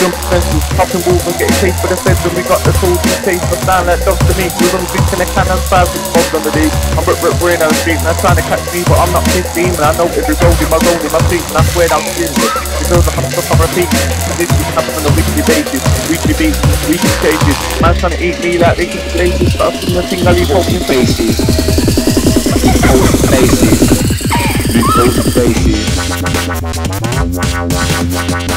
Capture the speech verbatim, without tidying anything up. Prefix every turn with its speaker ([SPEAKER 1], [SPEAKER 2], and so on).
[SPEAKER 1] freedom defenses, popping walls and getting chased for the feds. And we got the tools and taste for sound like dogs to me. We run drinking a can and five with bobs on the day. I'm rip rip brain on the street and they're trying to catch me, but I'm not fifteen. And I know every road in my road in my street, and I swear down the business. It feels like I'm stuck on repeat. This is happening on a weekly basis, weekly beats, weekly changes. Man's trying to eat me like they keep places, but I'm the thing I leave open faces. Open faces. Open faces.